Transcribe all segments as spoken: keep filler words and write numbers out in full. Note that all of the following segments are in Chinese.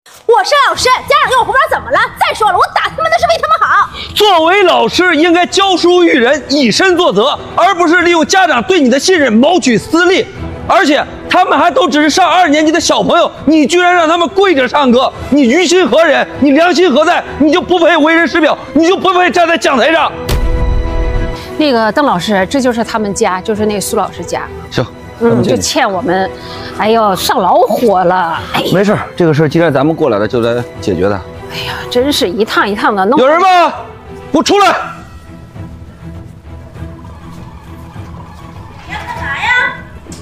我是老师，家长给我红包怎么了？再说了，我打他们那是为他们好。 作为老师，应该教书育人，以身作则，而不是利用家长对你的信任谋取私利。而且他们还都只是上二年级的小朋友，你居然让他们跪着唱歌，你于心何忍？你良心何在？你就不配为人师表，你就不配站在讲台上。 那个邓老师，这就是他们家，就是那个苏老师家。 行。 嗯，就欠我们，哎呦，上老火了。哎， 没事，这个事既然咱们过来了，就来解决它。 哎呀，真是一趟一趟的弄。 有人吗？给我出来！ 你要干嘛呀？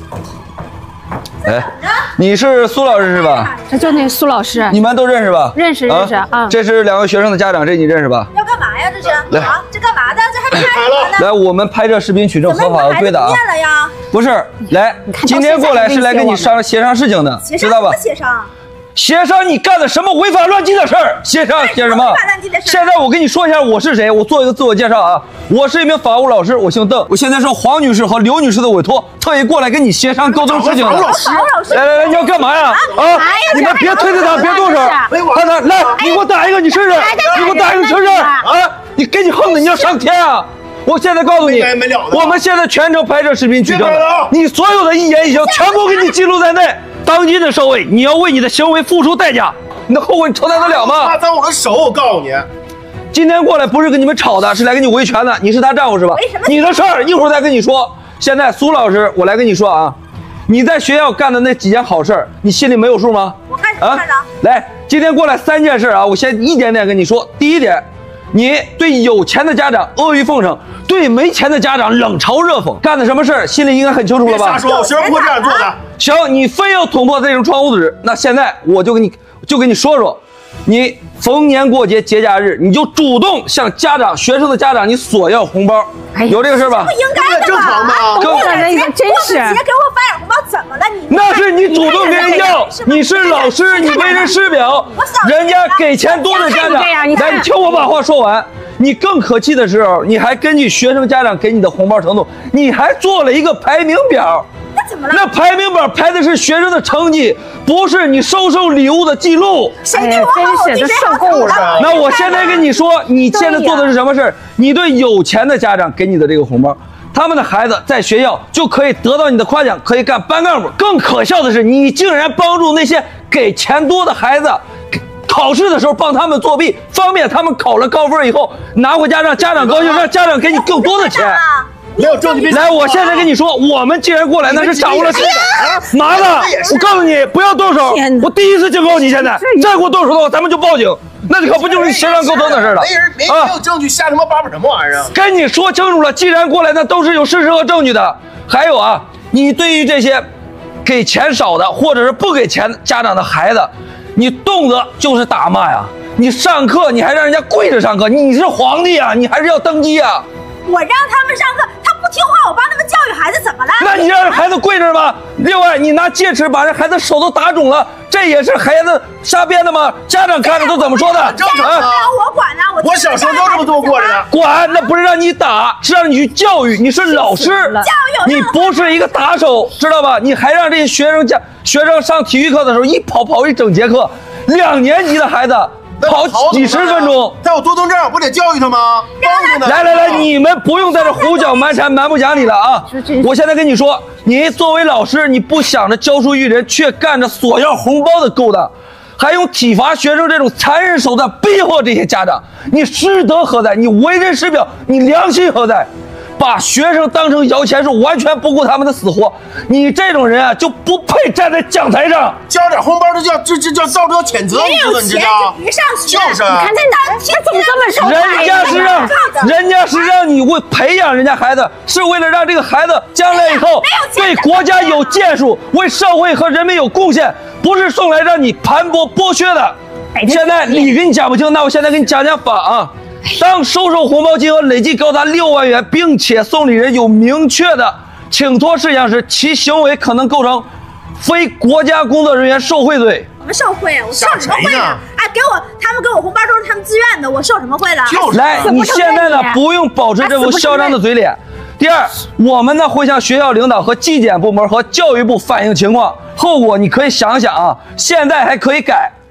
哎，你是苏老师是吧？ 这就那苏老师， 你们都认识吧？ 认识认识啊。啊这是两个学生的家长，这你认识吧？ 要干嘛呀？这是来啊，这干嘛的？这还拍什么呢？ 来，我们拍摄视频取证合法合规的啊。 怎么你们孩子不见了呀？ 不是，来，今天过来是来跟你商协商事情的，知道吧？ 协商？ 协商你干了什么违法乱纪的事儿？协商协什么？ 违法乱纪的事。 现在我跟你说一下我是谁，我做一个自我介绍啊，我是一名法务老师，我姓邓，我现在受黄女士和刘女士的委托，特意过来跟你协商沟通事情的。 法务老师， 来来来，你要干嘛呀？啊！你们别推着他，别动手。看他，来，你给我打一个，你试试。你给我打一个，试试。啊！你给你横的，你要上天啊！我现在告诉你，我们现在全程拍摄视频取证，你所有的一言一行全部给你记录在内。当今的社会，你要为你的行为付出代价，你的后果你承担得了吗？ 骂脏我的手，我告诉你， 今天过来不是跟你们吵的，是来跟你维权的。你是她丈夫是吧？你的事儿一会儿再跟你说。现在苏老师，我来跟你说啊，你在学校干的那几件好事，你心里没有数吗？ 我干什么事了？ 来，今天过来三件事啊，我先一点点跟你说。第一点，你对有钱的家长阿谀奉承，对没钱的家长冷嘲热讽，干的什么事儿，心里应该很清楚了吧？ 瞎说，我学生不会这样做的。 行，你非要捅破这种窗户纸，那现在我就跟你就跟你说说，你逢年过节节假日，你就主动向家长、学生的家长你索要红包，哎、有这个事吧？ 不应该的正常吗？ 过了这个真是， 过节给我发点红包怎么了？你那是你主动跟人要，你是老师，你为人师表，人家给钱多的家长，来，你听我把话说完。你更可气的时候，你还根据学生家长给你的红包程度，你还做了一个排名表。 那怎么了？ 那排名表排的是学生的成绩，不是你收受礼物的记录。 谁对我好， 真是都受够了。 那我现在跟你说，你现在做的是什么事儿？你对有钱的家长给你的这个红包，他们的孩子在学校就可以得到你的夸奖，可以干班干部。更可笑的是，你竟然帮助那些给钱多的孩子。考试的时候帮他们作弊，方便他们考了高分以后拿回家让家长高兴，让家长给你更多的钱。 没有证据。 来，我现在跟你说，我们既然过来，那是掌握了。麻子，我告诉你，不要动手！我第一次警告你，现在再给我动手的话，咱们就报警。那可不就是协商沟通的事了？ 没人没没有证据，瞎他妈叭叭什么玩意儿啊？ 跟你说清楚了，既然过来，那都是有事实和证据的。还有啊，你对于这些给钱少的或者是不给钱家长的孩子。你动辄就是打骂呀！你上课你还让人家跪着上课，你是皇帝呀，你还是要登基呀？ 我让他们上课，他不听话，我帮他们教育孩子，怎么了？ 那你让孩子跪着吗？另外，你拿戒尺把这孩子手都打肿了，这也是孩子瞎编的吗？家长看着都怎么说的？ 正常啊！ 我管呢，我我小时候都这么做过的。 管，那不是让你打，是让你去教育。你是老师， 教育你不是一个打手，知道吧？你还让这些学生家学生上体育课的时候一跑跑一整节课，两年级的孩子。跑几十分钟， 他有多动症，不得教育他吗？ 来来来，你们不用在这胡搅蛮缠、蛮不讲理了啊！我现在跟你说，你作为老师，你不想着教书育人，却干着索要红包的勾当，还用体罚学生这种残忍手段逼迫这些家长，你师德何在？你为人师表，你良心何在？把学生当成摇钱树，完全不顾他们的死活，你这种人啊，就不配站在讲台上。 交点红包，这叫这这叫遭到谴责，你知道？你知道？ 别上学， 就是。 你看这当他怎么这么受？ 人家是让，人家是让你为培养人家孩子，是为了让这个孩子将来以后对国家有建树，为社会和人民有贡献，不是送来让你盘剥剥削的。现在理给你讲不清，那我现在给你讲讲法啊。当收受红包金额累计高达六万元，并且送礼人有明确的请托事项时，其行为可能构成非国家工作人员受贿罪。 什么受贿啊？我受什么贿呢？哎，给我，他们给我红包都是他们自愿的，我受什么贿了？ 来，你现在呢不用保持这副嚣张的嘴脸。第二，我们呢会向学校领导和纪检部门和教育部反映情况，后果你可以想想啊。现在还可以改。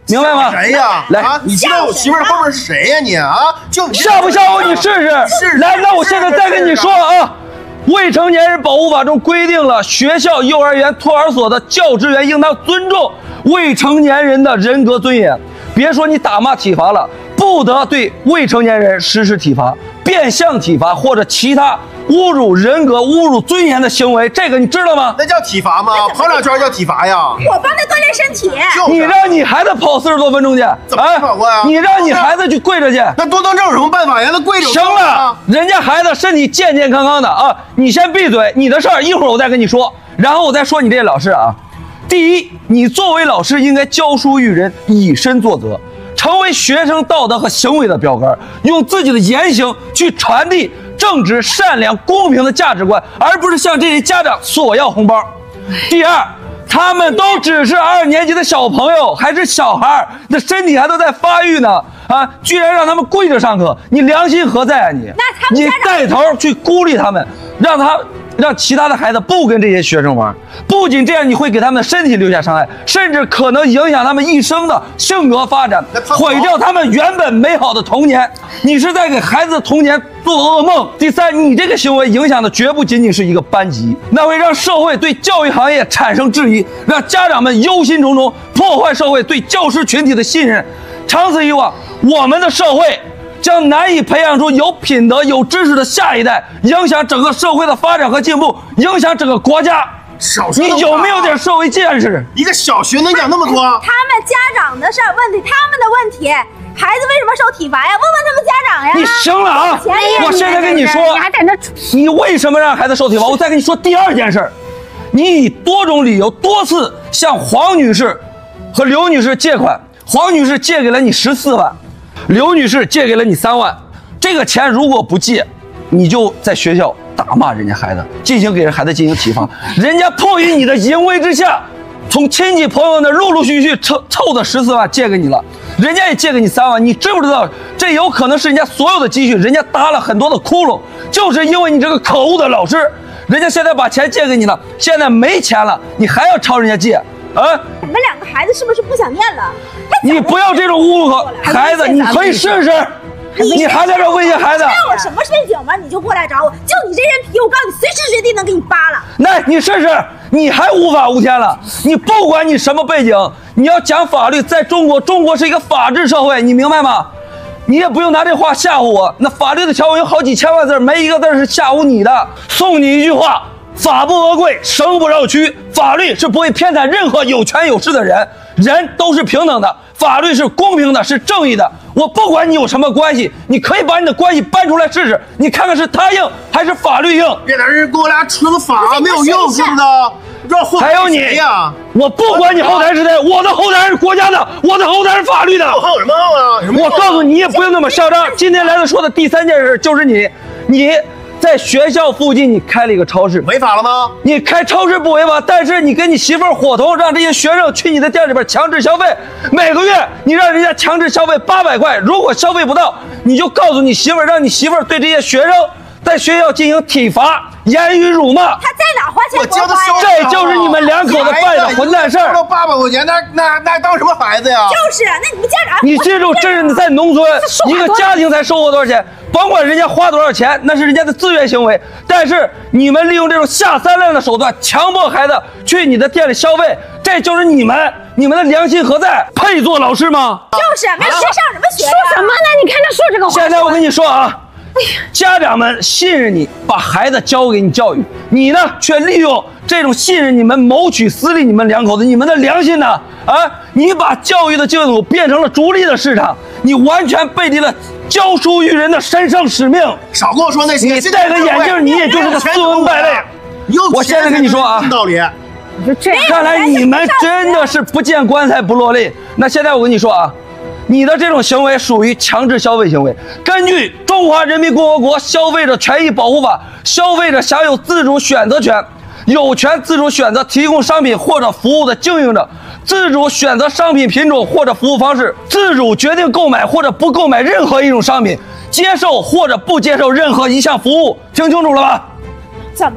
明白吗？ 谁呀？ 来啊，你知道我媳妇儿后面是谁呀？你啊，就你吓不吓我？你试试。 是来，那我现在再跟你说啊，未成年人保护法中规定了，学校、幼儿园、托儿所的教职员应当尊重未成年人的人格尊严。别说你打骂体罚了，不得对未成年人实施体罚、变相体罚或者其他侮辱人格、侮辱尊严的行为，这个你知道吗？ 那叫体罚吗？跑两圈叫体罚呀？ 我帮他锻炼身体。 就是你让你孩子跑四十多分钟去， 怎么没跑过呀？ 你让你孩子去跪着去。 那多动症有什么办法呀？那跪着行了，人家孩子身体健健康康的啊，你先闭嘴，你的事儿一会儿我再跟你说，然后我再说你这些老师啊。第一，你作为老师应该教书育人，以身作则，成为学生道德和行为的标杆，用自己的言行去传递正直、善良、公平的价值观，而不是向这些家长索要红包。第二，他们都只是二年级的小朋友，还是小孩，那身体还都在发育呢，啊，居然让他们跪着上课，你良心何在啊你？ 那他们你家长带头去鼓励他们，让他让其他的孩子不跟这些学生玩。不仅这样，你会给他们的身体留下伤害，甚至可能影响他们一生的性格发展，毁掉他们原本美好的童年。你是在给孩子的童年做噩梦。第三，你这个行为影响的绝不仅仅是一个班级，那会让社会对教育行业产生质疑，让家长们忧心忡忡，破坏社会对教师群体的信任。长此以往，我们的社会将难以培养出有品德、有知识的下一代，影响整个社会的发展和进步，影响整个国家。 少说你有没有点社会见识？ 一个小学能讲那么多？ 他们家长的事儿问题，他们的问题，孩子为什么受体罚呀？问问他们家长呀。 你行了啊！我现在跟你说， 你还在那， 你为什么让孩子受体罚？我再跟你说第二件事儿，你以多种理由多次向黄女士和刘女士借款，黄女士借给了你十四万，刘女士借给了你三万。这个钱如果不借，你就在学校打骂人家孩子，进行给人孩子进行体罚。人家迫于你的淫威之下，从亲戚朋友那陆陆续续凑凑的十四万借给你了，人家也借给你三万，你知不知道这有可能是人家所有的积蓄，人家搭了很多的窟窿，就是因为你这个可恶的老师，人家现在把钱借给你了，现在没钱了，你还要朝人家借啊？ 你们两个孩子是不是不想念了？ 你不要这种侮辱孩子，你可以试试。你还在这威胁孩子？ 看我什么背景吗？你就过来找我，就你这人皮，我告诉你，随时随地能给你扒了。 来，你试试，你还无法无天了。你不管你什么背景，你要讲法律，在中国，中国是一个法治社会，你明白吗？你也不用拿这话吓唬我。那法律的条文有好几千万字，没一个字是吓唬你的。送你一句话：法不讹贵，绳不绕曲。法律是不会偏袒任何有权有势的人，人都是平等的。法律是公平的，是正义的。我不管你有什么关系，你可以把你的关系搬出来试试，你看看是他硬还是法律硬。 别在这跟我俩扯个法没有用，知不知道？不知道后台还有你呀， 我不管你后台是谁，我的后台是国家的，我的后台是法律的。 后有什么后啊？有什么我告诉你，也不用那么嚣张。今天来的说的第三件事就是你，你在学校附近你开了一个超市， 违法了吗？ 你开超市不违法，但是你跟你媳妇儿伙同，让这些学生去你的店里边强制消费，每个月你让人家强制消费八百块，如果消费不到，你就告诉你媳妇儿，让你媳妇儿对这些学生在学校进行体罚、言语辱骂。 他在哪花钱我教他花呀？ 这就是你们两口子办的混蛋事儿。 交八百块钱，那那那当什么孩子呀？ 就是，那你们家长， 你记住，这是在农村一个家庭才收获多少钱，甭管人家花多少钱，那是人家的自愿行为。但是你们利用这种下三滥的手段，强迫孩子去你的店里消费，这就是你们，你们的良心何在？配做老师吗？ 就是没学上什么学呀？ 说什么呢？你看他说这个话。 现在我跟你说啊，家长们信任你，把孩子交给你教育，你呢却利用这种信任你们谋取私利，你们两口子，你们的良心呢？啊，你把教育的净土变成了逐利的市场，你完全背离了教书育人的神圣使命。 少跟我说那些， 你戴个眼镜，你也就是个斯文败类。我现在跟你说啊， 道理。 你说这样， 看来你们真的是不见棺材不落泪。那现在我跟你说啊，你的这种行为属于强制消费行为。根据《中华人民共和国消费者权益保护法》，消费者享有自主选择权，有权自主选择提供商品或者服务的经营者，自主选择商品品种或者服务方式，自主决定购买或者不购买任何一种商品，接受或者不接受任何一项服务。听清楚了吧？ 怎么了？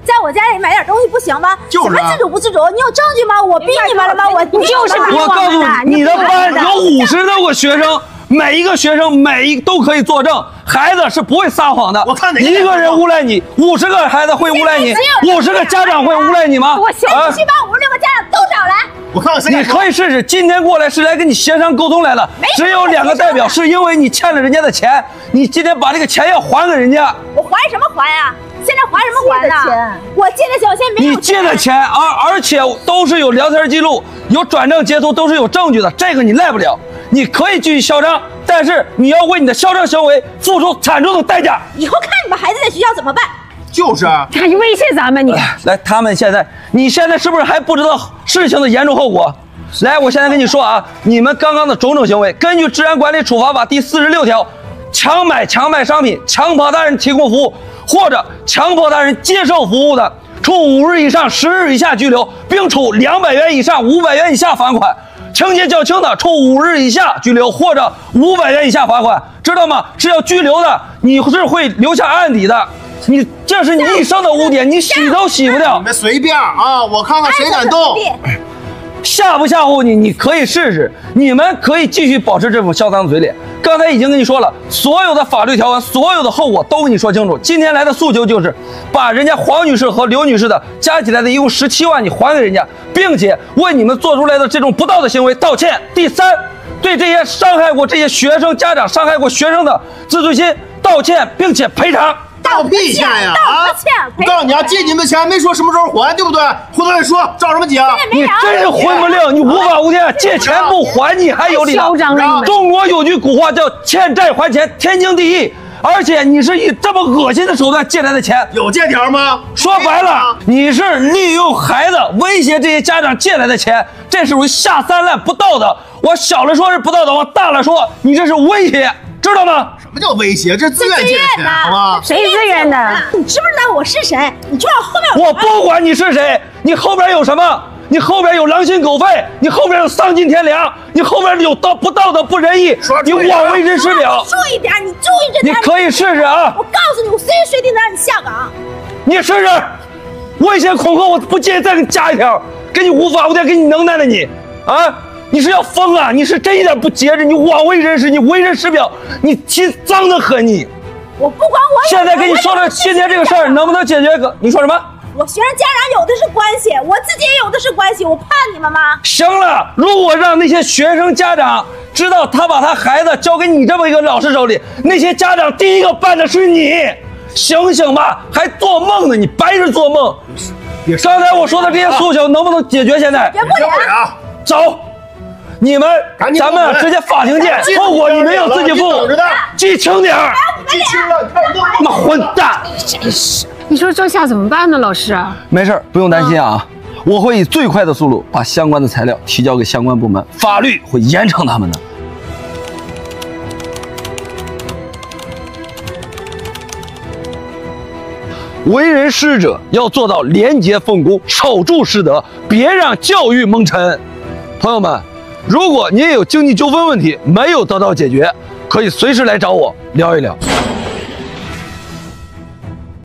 在我家里买点东西不行吗？ 就是啊什么自主不自主？你有证据吗？我逼你们了吗？我就是逼我告诉你，你的班有五十多个学生，每一个学生每一都可以作证，孩子是不会撒谎的。 我看哪个一个人诬赖你，五十个孩子会诬赖你，五十个家长会诬赖你吗？ 我信啊必须把五十六个家长都找来。 我看看谁你敢说。 可以试试，今天过来是来跟你协商沟通来的，只有两个代表，是因为你欠了人家的钱，你今天把这个钱要还给人家。 我还什么还啊？现在还什么还呢？我借的钱，我现在没有你借的钱，而而且都是有聊天记录、有转账截图，都是有证据的，这个你赖不了。你可以继续嚣张，但是你要为你的嚣张行为付出惨重的代价。 以后看你们孩子在学校怎么办？ 就是啊， 还威胁咱们你。 来，他们现在，你现在是不是还不知道事情的严重后果？来，我现在跟你说啊，你们刚刚的种种行为，根据《治安管理处罚法》第四十六条，强买、强卖商品、强迫他人提供服务，或者强迫他人接受服务的，处五日以上十日以下拘留，并处两百元以上五百元以下罚款；情节较轻的，处五日以下拘留或者五百元以下罚款，知道吗？是要拘留的，你是会留下案底的。你这是你一生的污点，你洗都洗不掉你。们随便啊，我看看谁敢动。 吓不吓唬你？你可以试试，你们可以继续保持这种嚣张的嘴脸。刚才已经跟你说了，所有的法律条文，所有的后果都跟你说清楚。今天来的诉求就是把人家黄女士和刘女士的加起来的一共十七万你还给人家，并且为你们做出来的这种不道德行为道歉。第三，对这些伤害过这些学生家长、伤害过学生的自尊心道歉，并且赔偿。 道屁歉呀！啊道个歉！ 我告诉你啊，借你们钱没说什么时候还，对不对？回头再说，照什么警？ 你真是混不吝，你无法无天，借钱不还你还有理了。 嚣张了你们！ 中国有句古话叫欠债还钱，天经地义。而且你是以这么恶心的手段借来的钱， 有借条吗？ 说白了，你是利用孩子威胁这些家长借来的钱，这属于下三滥不道德。我小了说是不道德，往大了说你这是威胁，知道吗？ 什么叫威胁？这自愿借的钱，好吗？ 谁自愿的？ 你知不知道我是谁？你知道我后面有我不管你是谁，你后边有什么？你后边有狼心狗肺，你后边有丧尽天良，你后边有道不道德不仁义，你枉为人师表。 注意点，你注意着点。 你可以试试啊！ 我告诉你，我随时随地能让你下岗。 你试试，威胁恐吓，我不介意再给你加一条，给你无法无天，给你能耐的你啊！你是要疯啊！你是真一点不节制，你枉为人师，你为人师表，你心脏得很你。 我不管我。 现在跟你说说今天这个事儿能不能解决？个你说什么？ 我学生家长有的是关系，我自己也有的是关系，我怕你们吗？ 行了，如果让那些学生家长知道他把他孩子交给你这么一个老师手里，那些家长第一个办的是你，醒醒吧，还做梦呢，你白日做梦。刚才我说的这些诉求能不能解决？现在解不了。 走，你们赶紧咱们滚直接法庭见，后果你们要自己负你等着呢， 记轻点儿。 记清了，你看动。 他妈混蛋！ 真是，你说这下怎么办呢，老师？ 没事，不用担心啊，我会以最快的速度把相关的材料提交给相关部门，法律会严惩他们的。为人师者要做到廉洁奉公，守住师德，别让教育蒙尘。朋友们，如果您也有经济纠纷问题没有得到解决，可以随时来找我聊一聊。